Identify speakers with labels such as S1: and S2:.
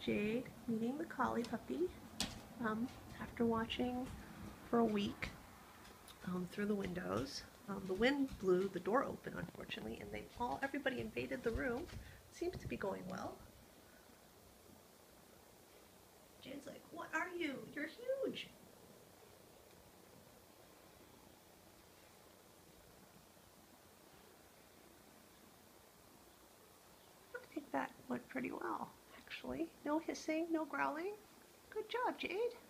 S1: Jade meeting the collie puppy after watching for a week through the windows. The wind blew the door open, unfortunately, and everybody invaded the room. Seems to be going well. Jade's like, "What are you? You're huge." I think that went pretty well, actually. No hissing, no growling. Good job, Jade.